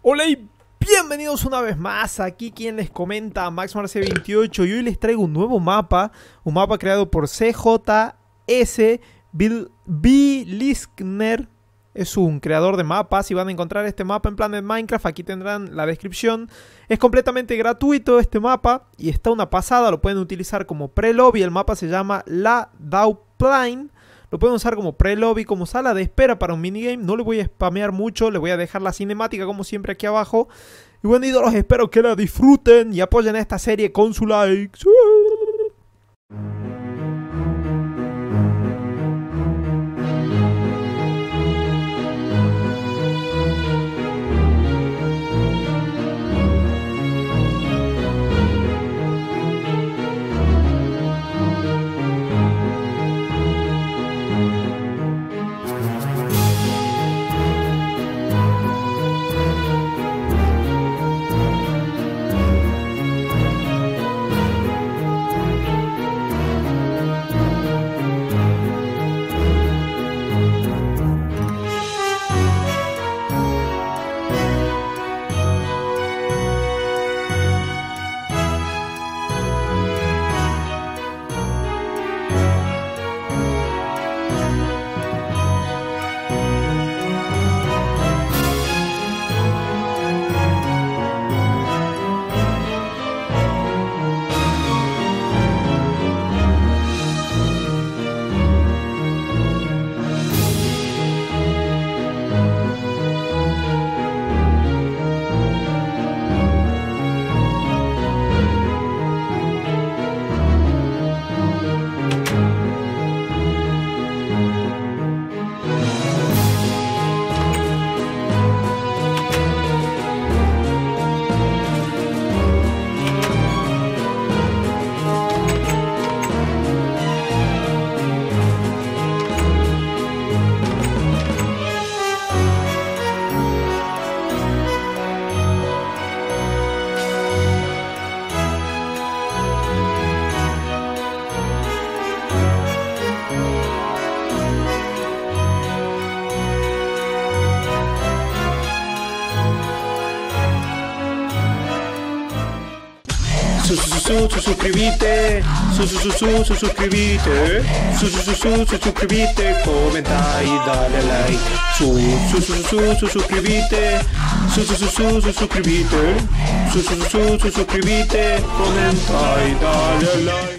Hola y bienvenidos una vez más. Aquí quien les comenta, MaxMarce28, y hoy les traigo un nuevo mapa. Un mapa creado por CJS Liskner. Es un creador de mapas y van a encontrar este mapa en Planet Minecraft. Aquí tendrán la descripción. Es completamente gratuito este mapa y está una pasada. Lo pueden utilizar como pre-lobby. El mapa se llama La Dauplain. Lo pueden usar como pre-lobby, como sala de espera para un minigame. No le voy a spamear mucho, le voy a dejar la cinemática como siempre aquí abajo. Y bueno, ídolos, espero que la disfruten y apoyen a esta serie con su like. Suscríbete, suscríbete, comenta y dale like. Suscríbete, suscríbete, comenta y dale like.